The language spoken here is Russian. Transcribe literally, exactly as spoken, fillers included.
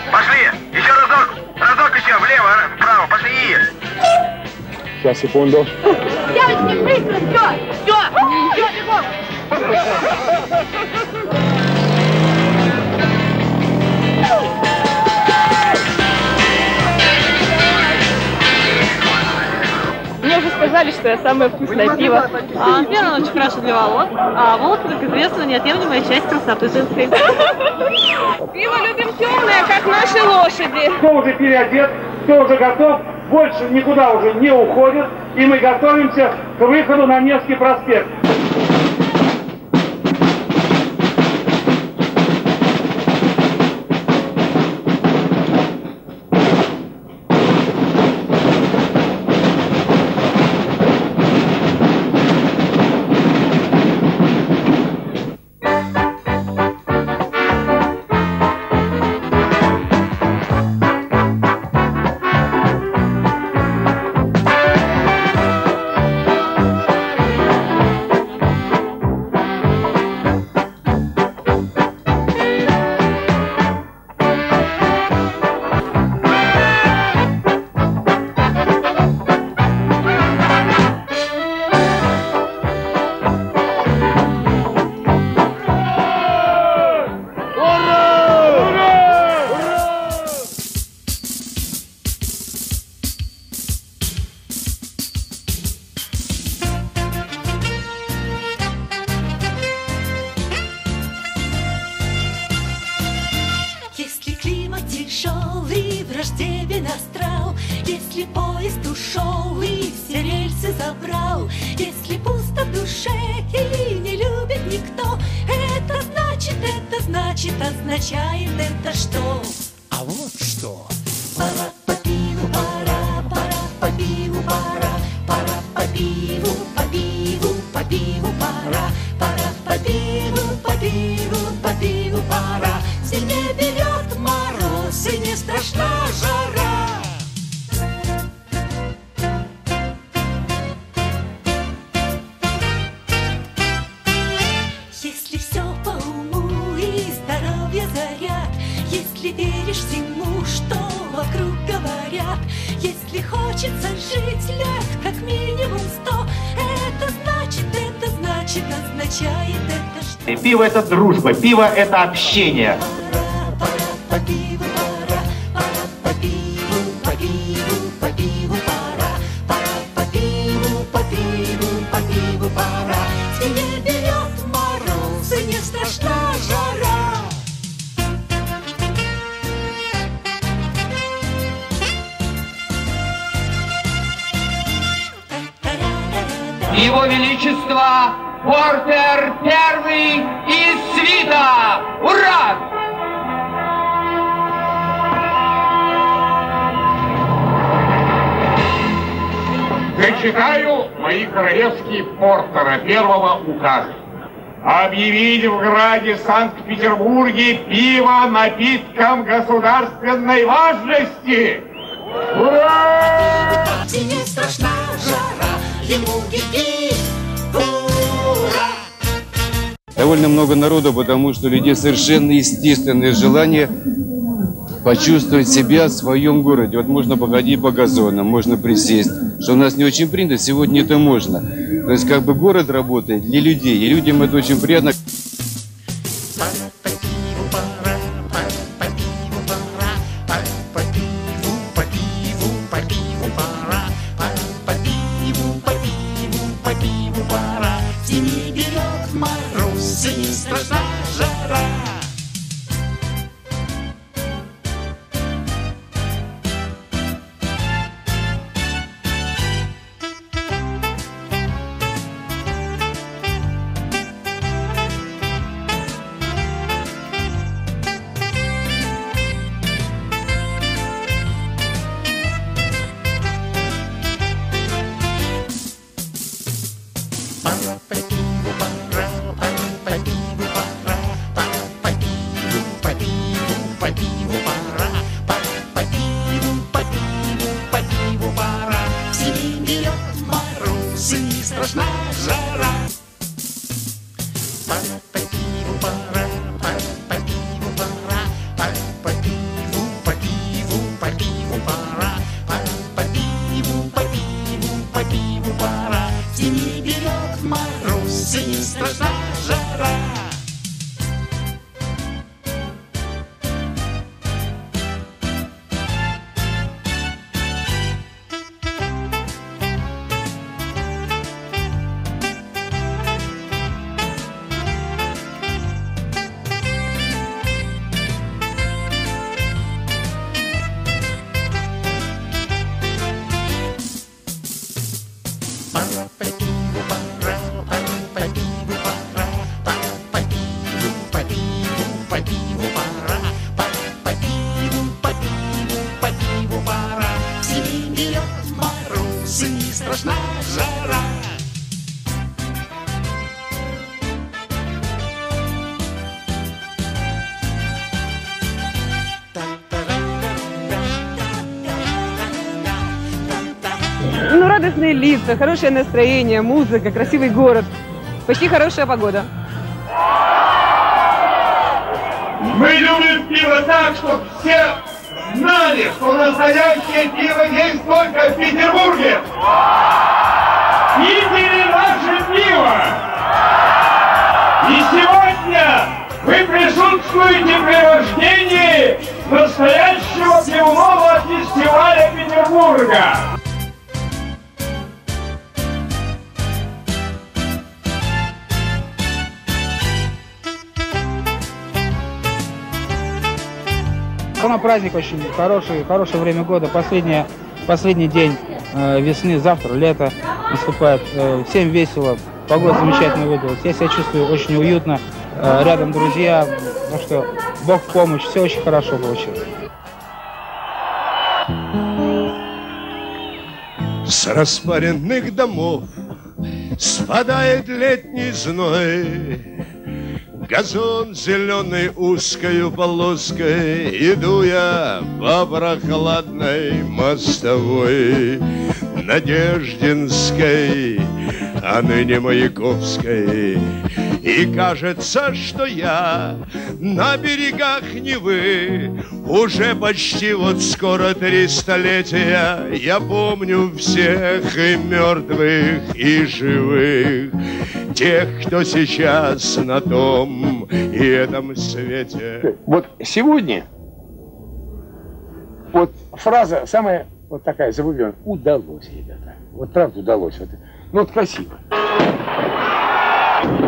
Пошли! Еще разок! Разок еще! Влево, вправо! Пошли! Сейчас, секунду. Девочки, быстро! Все! Все! Все, бегом! Мне уже сказали, что я самое вкусное пиво. А, первое, очень хорошо для волос. А волосы, как известно, неотъемлемая часть красоты женской. Пиво любим темное, как наши лошади. Кто уже переодет, кто уже готов, больше никуда уже не уходит. И мы готовимся к выходу на Невский проспект. Тяжелый, враждебен астрал, если поезд ушел и все рельсы забрал, если пусто в душе и не любит никто, это значит, это значит, означает это что? А вот что. Пора по пиву, пора, пора по пиву, пора, пора по пиву, по пиву, по пиву, пора, пора по пиву, по пиву, по пиву, пора. Сильнее берет мороз и не страшна жара. Если все по уму и здоровье заряд, если веришь всему, что вокруг говорят, если хочется жить лет как минимум сто, это значит, это значит, означает это что? Пиво — это дружба, пиво — это общение. Его Величество Портер Первый из свита! Ура! Зачитаю мои королевские Портера первого указа. Объявить в граде Санкт-Петербурге пиво напитком государственной важности. Ура! Не страшна жара, ему гиги, ура! Довольно много народу, потому что у людей совершенно естественное желание почувствовать себя в своем городе. Вот можно походить по газонам, можно присесть, что у нас не очень принято, сегодня это можно. То есть как бы город работает для людей, и людям это очень приятно. нужна жара. Ну, радостные лица, хорошее настроение, музыка, красивый город. Почти хорошая погода. Мы любим пиво так, чтобы все знали, что настоящее пиво есть только в Петербурге. Пейте наше пиво! И сегодня вы присутствуете при рождении настоящего пивного фестиваля Петербурга. Сам праздник очень хороший, хорошее время года. Последнее, последний день э, весны, завтра лето наступает. Э, всем весело, погода замечательно выдалась. Я себя чувствую очень уютно, э, рядом друзья, так что Бог в помощь, все очень хорошо получилось. С распаренных домов спадает летний зной. Газон зеленой узкою полоской, иду я по прохладной мостовой Надеждинской, а ныне Маяковской. И кажется, что я на берегах Невы уже почти вот скоро три столетия. Я помню всех и мертвых, и живых, тех, кто сейчас на том и этом свете. Вот сегодня вот фраза самая вот такая завуалированная. Удалось, ребята. Вот правда удалось. Вот, ну вот красиво.